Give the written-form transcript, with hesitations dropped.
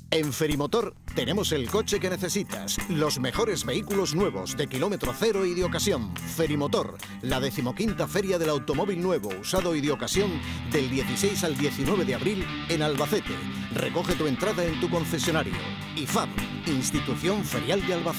En Ferimotor tenemos el coche que necesitas, los mejores vehículos nuevos de kilómetro cero y de ocasión. Ferimotor, la 15ª Feria del Automóvil Nuevo, Usado y de Ocasión, del 16 al 19 de abril en Albacete. Recoge tu entrada en tu concesionario. IFAB, Institución Ferial de Albacete.